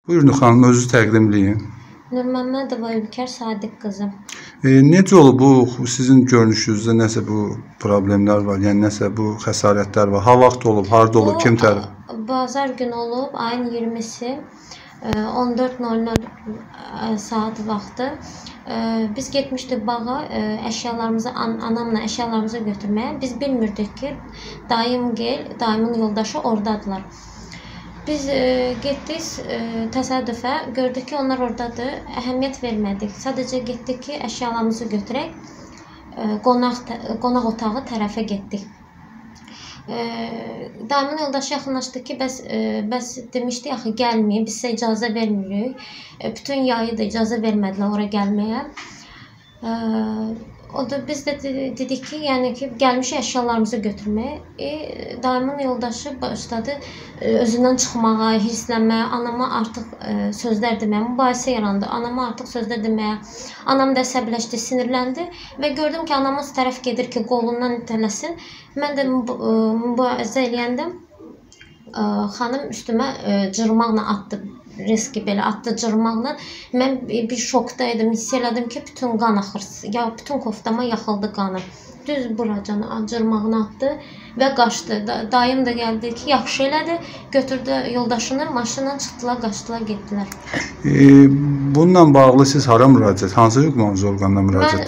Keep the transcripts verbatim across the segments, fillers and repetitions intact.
Buyurun xanım, özünüzü təqdimləyin. Nurməmmədova Ülkər Sadiq qızım. E, necə olub bu sizin görünüşünüzdə nəsə bu problemlər var, yəni nəsə bu xəsarətlər var? Ha vaxt olub, harda olub, kim tərəf? Bazar günü olub, ayın iyirmisi, on dörd nol nol saat vaxtı. Biz getmişdik bağa, əşyalarımızı, anamla əşyalarımızı götürməyə. Biz bilmirdik ki, dayım gel, dayımın yoldaşı oradadılar. Biz e, getdik e, təsadüfə, gördük ki, onlar oradadır, əhəmiyyət vermədik. Sadəcə getdik ki, əşyalarımızı götürək, e, qonaq, qonaq otağı tərəfə getdik. E, dayımın yoldaşı yaxınlaşdı ki, bəs, e, bəs demişdi, axı gəlməyin, biz sizə icazə vermirik. E, bütün yayı da icazə vermədilər ora gəlməyə. E, O da biz də dedik ki, yəni ki, gəlmişik əşyalarımızı götürməyə. E, dayımın yoldaşı başladı e, özündən çıxmağa, hirslənməyə, anama artıq e, sözlər deməyə, mübahisə yarandı. Anama artıq sözlər deməyə, anam da əsəbləşdi, sinirləndi və gördüm ki, anamız tərəf gedir ki, qolundan itələsin. Mən də mübarizə eləyəndə e, xanım üstümə e, cırmaqla atdı. Riski belə atdı cırmaqla. Mən bir şokda idim, hiss elədim ki, bütün qan axır, ya bütün koftama yaxıldı qanı. Düz buracan cırmağını atdı və qaçdı. Dayım da gəldi ki, yaxşı elədi, götürdü yoldaşını, maşından çıxdılar, qaçdılar, getdilər. E, bununla bağlı siz hara müraciət, hansı hüquq orqanına müraciət?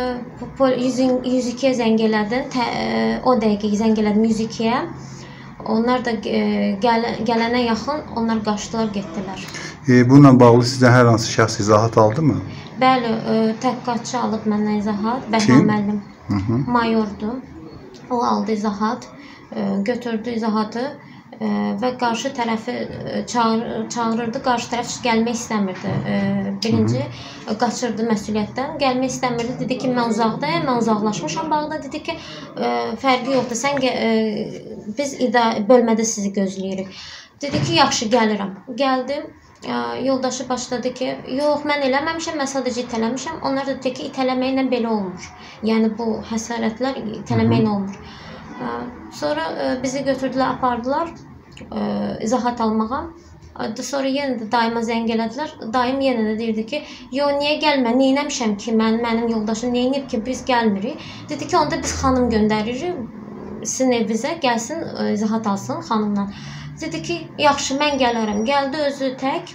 Mən e, yüz ikiyə zəng elədim, Tə, e, o dəqiqə zəng elədim yüz ikiyə. Onlar da e, gəl, gələnə yaxın onlar qaçdılar, getdilər. E, bununla bağlı sizdən hər hansı şəxs izahat aldı mı? Bəli, e, təhqiqatçı alıb məndən izahat. Bəhra müəllim, mayordu. O aldı izahat, e, götürdü izahatı e, və qarşı tərəfi çağır, çağırırdı. Qarşı tərəf gəlmək istəmirdi. E, birinci Hı -hı. qaçırdı məsuliyyətdən, gəlmək istəmirdi. Dedi ki, mən uzaqdayım, mən uzaqlaşmışam bağda. Dedi ki, e, fərqi yoxdur, sən e, biz bölmədə sizi gözləyirik. Dedi ki, yaxşı, gəlirəm. Gəldim, yoldaşı başladı ki, yox, mən eləməmişəm, mən sadəcə itələmişəm. Onlar da dedi ki, itələməklə belə olmur. Yəni, bu həsarətlər itələməklə olmur. Sonra bizi götürdülər, apardılar izahat almağa. Sonra yenə də dayıma zəng elədilər. Dayım yenə də deyirdi ki, yox, niyə gəlmə, neynəmişəm ki, mən, mənim yoldaşım neynəyib ki, biz gəlmirik. Dedi ki, onda biz xanım göndəririk sizin evinizə, gəlsin, izahat alsın xanımla. Dedi ki, yaxşı, mən gələrəm. Gəldi özü tək,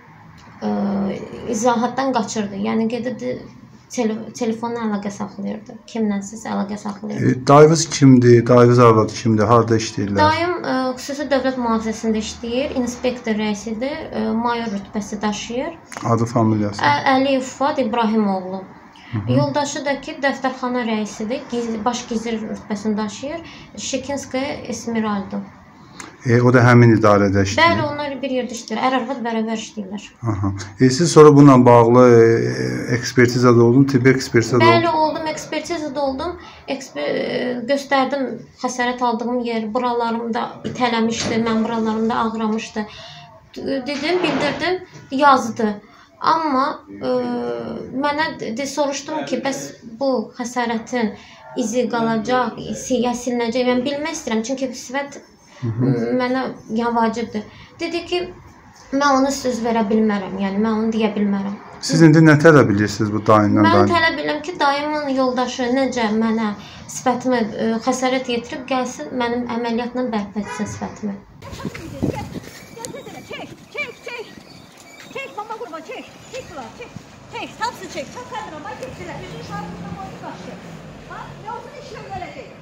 e, izahatdan qaçırdı. Yəni, gedirdi, tele, telefonla əlaqə saxlayırdı. Kimlənsiz əlaqə saxlayırdı. E, dayınız kimdir? Dayınız arvadı kimdir? Harada işləyirlər? Dayım e, xüsusi dövlət mühafizəsində işləyir. İnspektor rəisidir. E, mayor rütbəsi daşıyır. Adı, familiyası? Əliyev Fuad İbrahimoğlu. Hı -hı. Yoldaşı da ki, dəftərxana rəisidir. Giz, baş gizir rütbəsini daşıyır. Şekinskaya Esmeralda. E, o da həmin idarədə işləyir. Bəli, onlar bir yerdə işləyir. Ər-arvad bərabər işləyirlər. E, siz sonra bununla bağlı e, ekspertizada oldun, tibbi ekspertizada oldun? Bəli, oldum, ekspertizada oldum. Eksper göstərdim xəsarət aldığım yer, buralarımda itələmişdi, mən buralarımda ağramışdı. Dedim, bildirdim, yazdı. Amma e, mənə de, soruşdum ki, bəs bu xəsarətin izi qalacaq, ya silinəcək, mən bilmək istəyirəm. Çünki sifət mənə ya vacibdir. Dedi ki, mən onu söz verə bilmərəm, yəni mən onu deyə bilmərəm. Siz indi nə tələb edirsiniz bu dayından? Mən tələb edirəm ki, dayımın yoldaşı necə mənə sifətimi e, xəsarət yetirib gəlsin, mənim əməliyyatla bərpa etsin sifətimi. Çek, mama kurban, çek. Çek bunlar, çek. Çek, hepsi çek. Çek kadına, bak hepsine. Yüzün şartında boyu başı. Bak, yolsun işlem verecek.